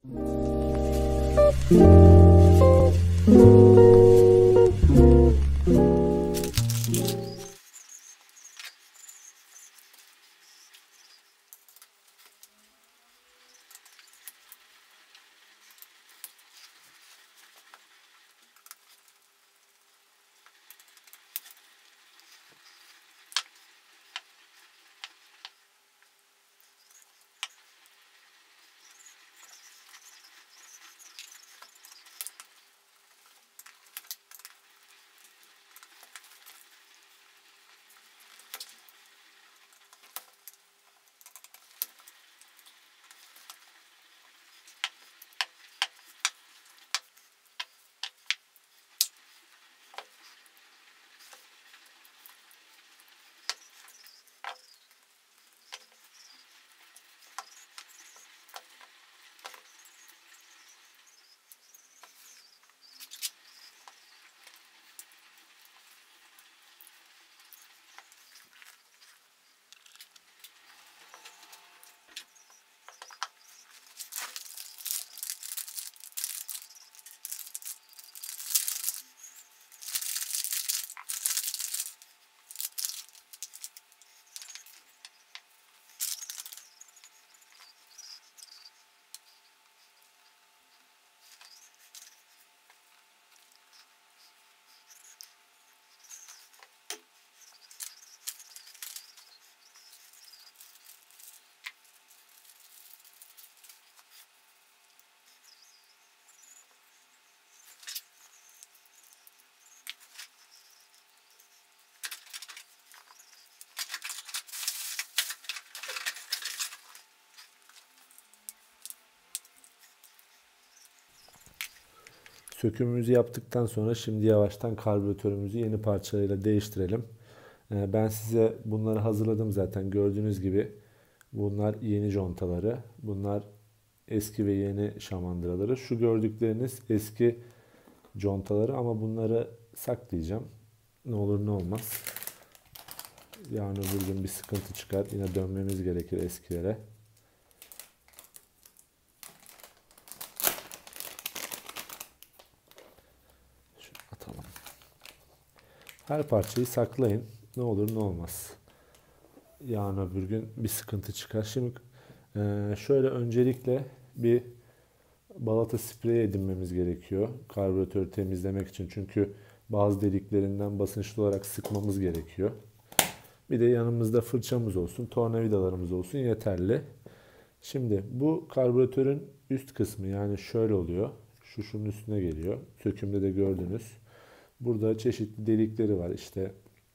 Sökümümüzü yaptıktan sonra şimdi yavaştan karbüratörümüzü yeni parçalarıyla değiştirelim. Ben size bunları hazırladım zaten. Gördüğünüz gibi bunlar yeni contaları. Bunlar eski ve yeni şamandıraları. Şu gördükleriniz eski contaları ama bunları saklayacağım. Ne olur ne olmaz. Yani öbür gün bir sıkıntı çıkar. Yine dönmemiz gerekir eskilere. Şunu atalım. Her parçayı saklayın. Ne olur ne olmaz. Yani öbür gün bir sıkıntı çıkar. Şimdi şöyle öncelikle bir balata spreyi edinmemiz gerekiyor. Karbüratörü temizlemek için. Çünkü bazı deliklerinden basınçlı olarak sıkmamız gerekiyor. Bir de yanımızda fırçamız olsun, tornavidalarımız olsun yeterli. Şimdi bu karbüratörün üst kısmı yani şöyle oluyor. Şunun üstüne geliyor. Sökümde de gördünüz. Burada çeşitli delikleri var. İşte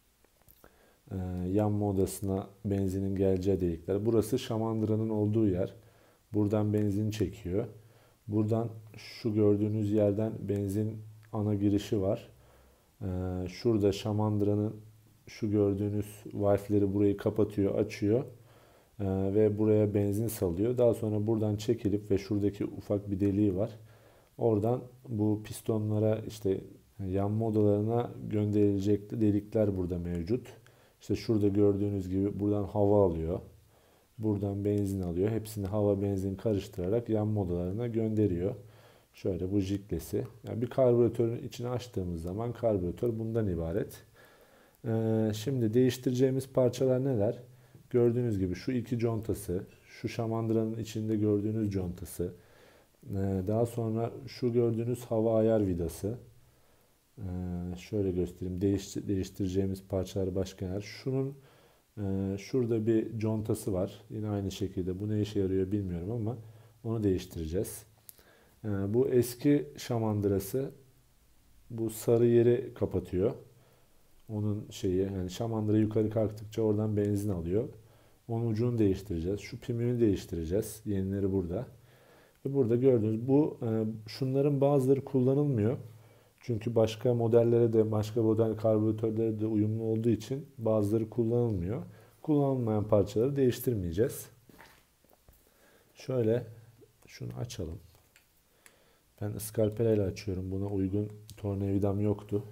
yanma odasına benzinin geleceği delikler. Burası şamandıranın olduğu yer. Buradan benzin çekiyor. Buradan şu gördüğünüz yerden benzin ana girişi var. Şurada şamandıranın şu gördüğünüz valfleri burayı kapatıyor, açıyor. Ve buraya benzin salıyor. Daha sonra buradan çekilip ve şuradaki ufak bir deliği var. Oradan bu pistonlara işte yanma odalarına gönderilecek delikler burada mevcut. İşte şurada gördüğünüz gibi buradan hava alıyor. Buradan benzin alıyor. Hepsini hava benzin karıştırarak yanma odalarına gönderiyor. Şöyle bu jiklesi. Yani bir karbüratörün içini açtığımız zaman karbüratör bundan ibaret. Şimdi değiştireceğimiz parçalar neler? Gördüğünüz gibi şu iki contası, şu şamandıranın içinde gördüğünüz contası, daha sonra şu gördüğünüz hava ayar vidası. Şöyle göstereyim. Değiştireceğimiz parçalar başka neler? Şurada bir contası var. Yine aynı şekilde. Bu ne işe yarıyor bilmiyorum ama onu değiştireceğiz. Bu eski şamandırası bu sarı yeri kapatıyor. Onun şeyi yani şamandıra yukarı kalktıkça oradan benzin alıyor. Onun ucunu değiştireceğiz. Şu pimini değiştireceğiz. Yenileri burada. Ve burada gördüğünüz şunların bazıları kullanılmıyor. Çünkü başka modellere de başka model karbüratörlere de uyumlu olduğu için bazıları kullanılmıyor. Kullanılmayan parçaları değiştirmeyeceğiz. Şöyle şunu açalım. Ben ıskarpela ile açıyorum. Buna uygun tornavidam yoktu.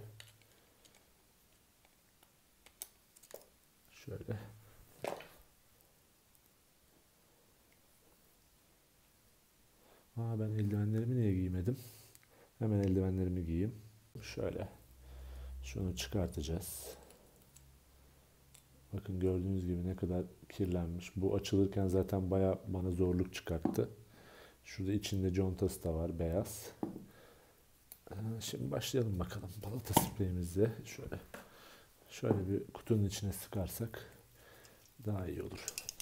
Şöyle. Ben eldivenlerimi niye giymedim? Hemen eldivenlerimi giyeyim. Şöyle. Şunu çıkartacağız. Bakın gördüğünüz gibi ne kadar kirlenmiş. Bu açılırken zaten baya bana zorluk çıkarttı. Şurada içinde contası da var, beyaz. Şimdi başlayalım bakalım. Balata spreyimizle şöyle bir kutunun içine sıkarsak daha iyi olur.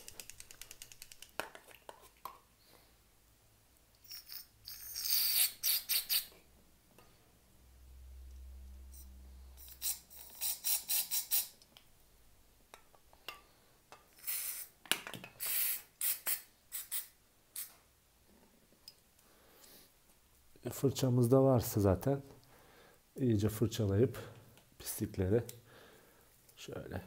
Fırçamız da varsa zaten iyice fırçalayıp pislikleri şöyle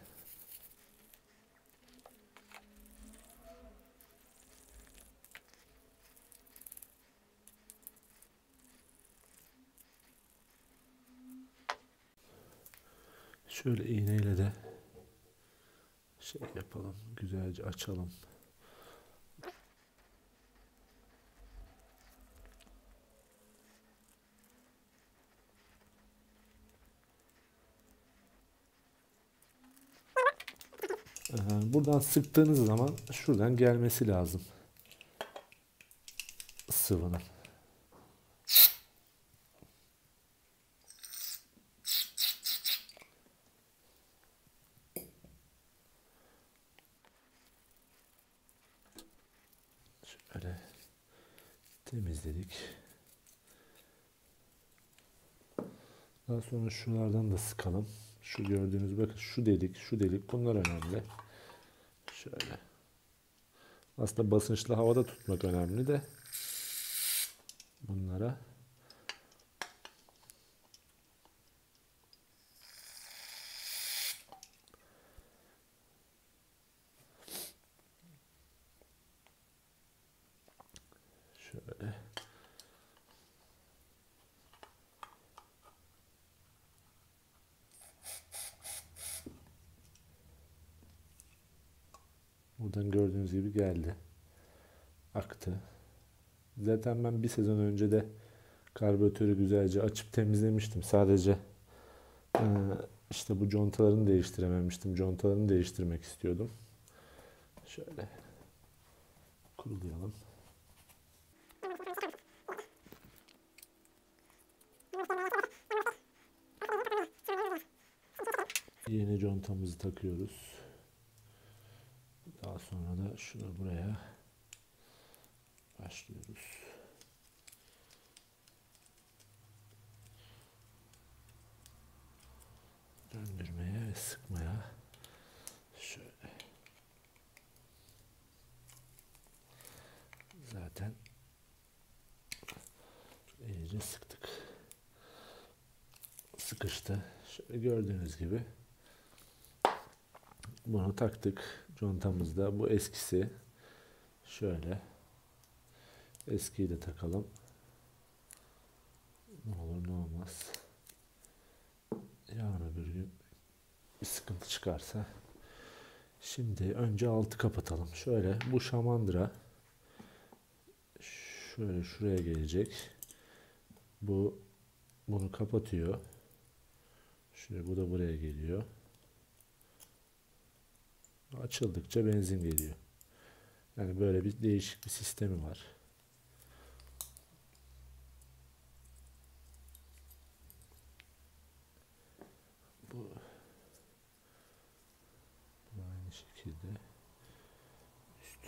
iğneyle de yapalım, güzelce açalım. Buradan sıktığınız zaman şuradan gelmesi lazım sıvının. Şöyle temizledik. Daha sonra şuralardan da sıkalım. Şu gördüğünüz, bakın şu delik bunlar önemli. Şöyle. Aslında basınçlı havada tutmak önemli de bunlara. Şöyle. Buradan gördüğünüz gibi geldi. Aktı. Zaten ben bir sezon önce de karbüratörü güzelce açıp temizlemiştim. Sadece işte bu contalarını değiştirememiştim. Contalarını değiştirmek istiyordum. Şöyle kurulayalım. Yeni contamızı takıyoruz. Daha sonra da şunu buraya başlıyoruz. Döndürmeye ve sıkmaya. Şöyle. Zaten iyice sıktık. Sıkıştı. Şöyle gördüğünüz gibi bunu taktık. Contamızda bu eskisi. Şöyle. Eskiyi de takalım. Ne olur ne olmaz. Yarın öbür gün bir sıkıntı çıkarsa. Şimdi önce altı kapatalım. Şöyle bu şamandıra şöyle şuraya gelecek. Bunu kapatıyor. Şöyle bu da buraya geliyor. Açıldıkça benzin geliyor. Yani böyle bir değişik bir sistemi var. Bu aynı şekilde üst.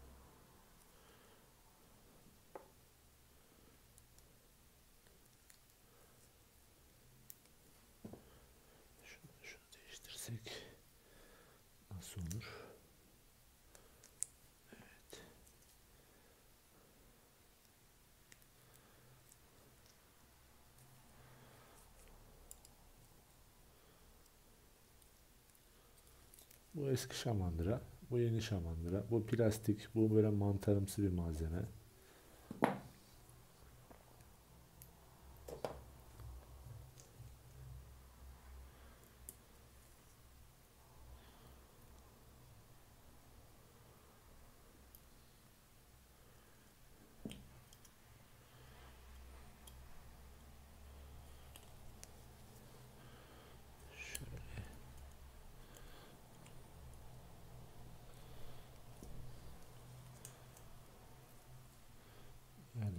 Şunu değiştirsek nasıl olur? Evet. Bu eski şamandıra, bu yeni şamandıra. Bu plastik, bu böyle mantarımsı bir malzeme.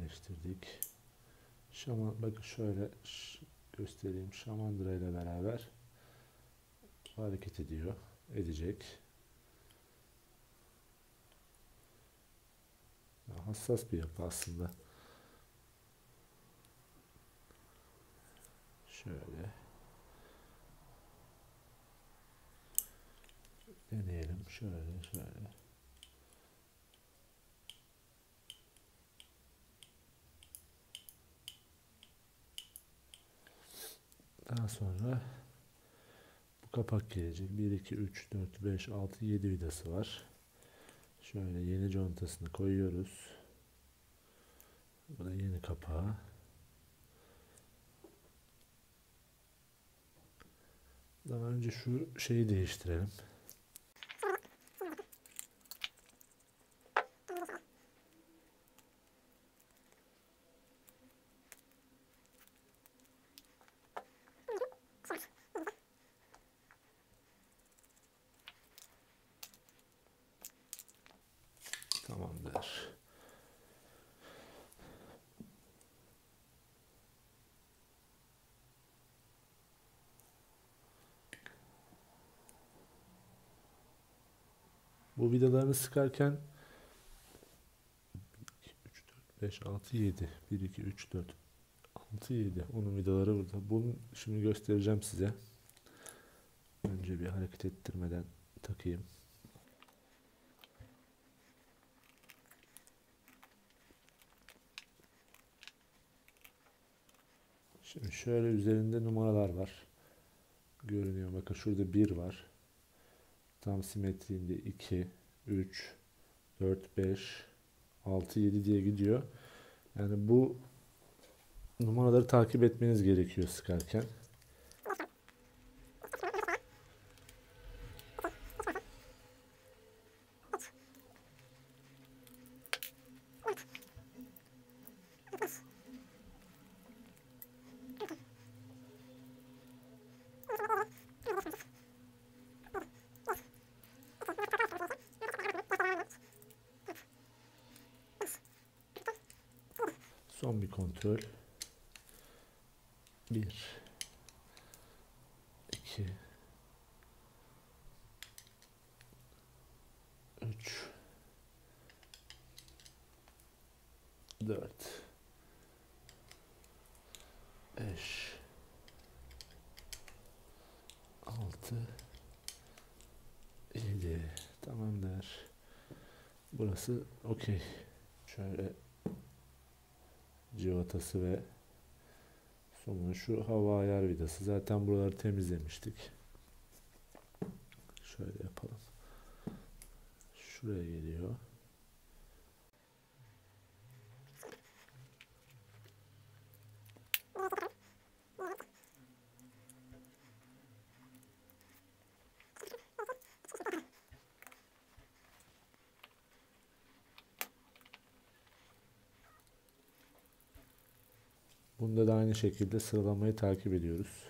yerleştirdik. Bakın şöyle göstereyim. Şamandıra ile beraber hareket edecek. Hassas bir yapı aslında. Şöyle deneyelim. Şöyle. Daha sonra bu kapak gelecek. 1, 2, 3, 4, 5, 6, 7 vidası var. Şöyle yeni contasını koyuyoruz. Bu da yeni kapağı. Daha önce şu şeyi değiştirelim. Tamamdır. Bu vidalarını sıkarken 3, 4, 5, 6, 7. 1, 2, 3, 4, 6, 7. Onun vidaları burada. Bunu şimdi göstereceğim size. Önce bir hareket ettirmeden takayım. Şimdi şöyle üzerinde numaralar var. Görünüyor. Bakın şurada 1 var. Tam simetriğinde 2, 3, 4, 5, 6, 7 diye gidiyor. Yani bu numaraları takip etmeniz gerekiyor sıkarken. Son bir kontrol. 1, 2, 3, 4, 5, 6, 7. Tamamdır. Burası okey. Şöyle civatası ve sonra şu hava ayar vidası. Zaten buraları temizlemiştik. Şöyle yapalım. Şuraya geliyor. Bunda da aynı şekilde sıralamayı takip ediyoruz.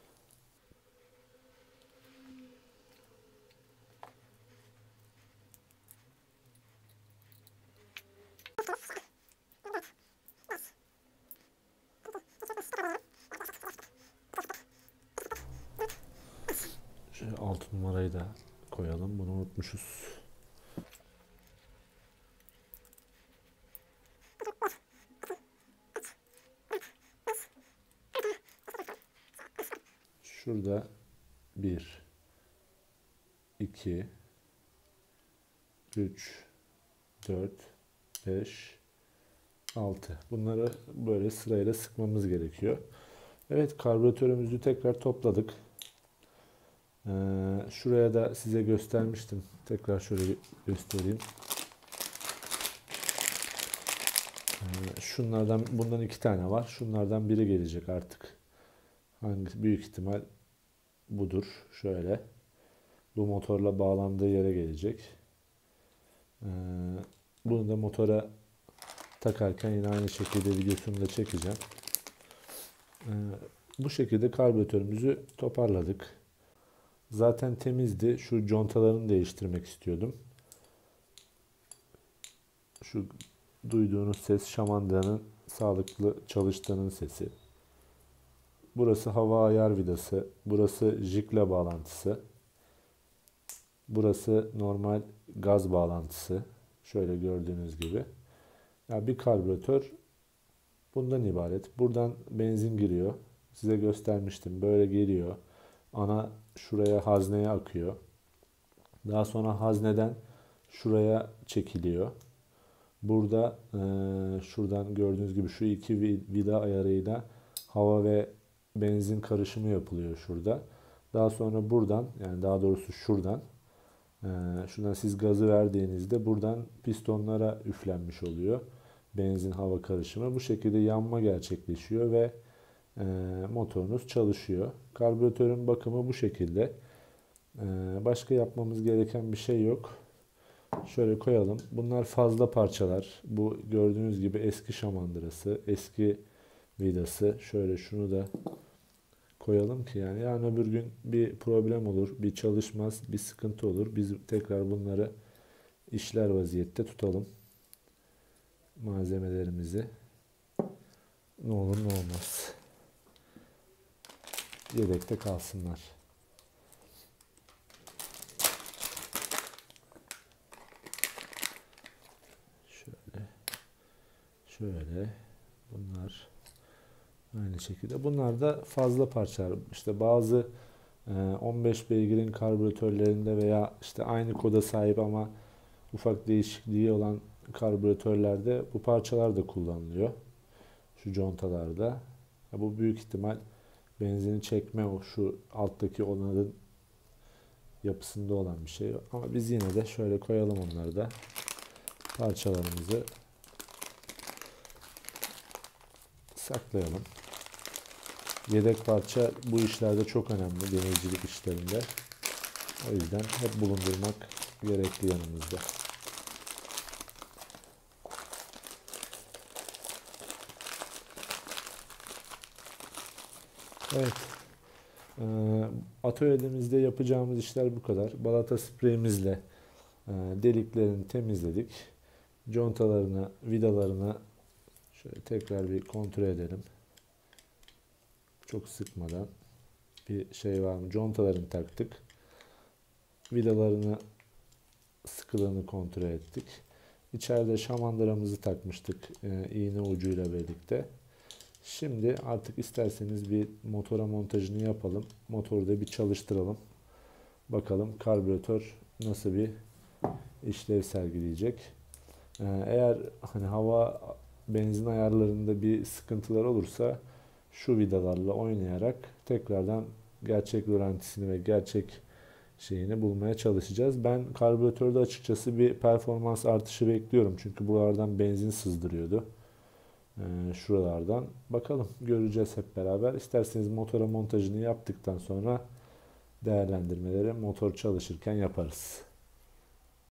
Şöyle 6 numarayı da koyalım. Bunu unutmuşuz. Şurada 1, 2, 3, 4, 5, 6. Bunları böyle sırayla sıkmamız gerekiyor. Evet, karbüratörümüzü tekrar topladık. Şuraya da size göstermiştim. Tekrar şöyle bir göstereyim. Bundan 2 tane var. Şunlardan biri gelecek artık. Hangisi? Büyük ihtimal budur. Şöyle. Bu motorla bağlandığı yere gelecek. Bunu da motora takarken yine aynı şekilde videosunu da çekeceğim. Bu şekilde karbüratörümüzü toparladık. Zaten temizdi. Şu contalarını değiştirmek istiyordum. Şu duyduğunuz ses şamandıranın sağlıklı çalıştığının sesi. Burası hava ayar vidası. Burası jikle bağlantısı. Burası normal gaz bağlantısı. Şöyle gördüğünüz gibi. Yani bir karbüratör bundan ibaret. Buradan benzin giriyor. Size göstermiştim. Böyle geliyor. Ana şuraya, hazneye akıyor. Daha sonra hazneden şuraya çekiliyor. Burada şuradan gördüğünüz gibi şu iki vida ayarıyla hava ve benzin karışımı yapılıyor şurada. Daha sonra buradan, yani daha doğrusu şuradan siz gazı verdiğinizde buradan pistonlara üflenmiş oluyor benzin hava karışımı. Bu şekilde yanma gerçekleşiyor ve motorunuz çalışıyor. Karbüratörün bakımı bu şekilde. Başka yapmamız gereken bir şey yok. Şöyle koyalım. Bunlar fazla parçalar. Bu gördüğünüz gibi eski şamandırası, eski vidası. Şöyle şunu da koyalım ki yani yarın öbür gün bir problem olur, bir çalışmaz, bir sıkıntı olur. Biz tekrar bunları işler vaziyette tutalım. Malzemelerimizi. Ne olur ne olmaz. Yedekte kalsınlar. Şöyle bunlar aynı şekilde. Bunlar da fazla parçalar. İşte bazı 15 beygirin karbüratörlerinde veya işte aynı koda sahip ama ufak değişikliği olan karbüratörlerde bu parçalar da kullanılıyor. Şu contalarda. Bu büyük ihtimal benzini çekme o şu alttaki onların yapısında olan bir şey. Ama biz yine de şöyle koyalım onları da. Parçalarımızı saklayalım. Yedek parça bu işlerde çok önemli, deneyicilik işlerinde. O yüzden hep bulundurmak gerekli yanımızda. Evet, atölyemizde yapacağımız işler bu kadar. Balata spreyimizle deliklerini temizledik. Contalarını, vidalarını şöyle tekrar bir kontrol edelim. Çok sıkmadan bir şey var mı? Contalarını taktık. Vidalarını sıkılığını kontrol ettik. İçeride şamandıramızı takmıştık iğne ucuyla birlikte. Şimdi artık isterseniz bir motora montajını yapalım. Motoru da bir çalıştıralım. Bakalım karbüratör nasıl bir işlev sergileyecek. Eğer hani hava benzin ayarlarında bir sıkıntılar olursa şu vidalarla oynayarak tekrardan gerçek rölantisini ve gerçek şeyini bulmaya çalışacağız. Ben karbüratörde açıkçası bir performans artışı bekliyorum. Çünkü buralardan benzin sızdırıyordu. Şuralardan. Bakalım göreceğiz hep beraber. İsterseniz motora montajını yaptıktan sonra değerlendirmeleri motor çalışırken yaparız.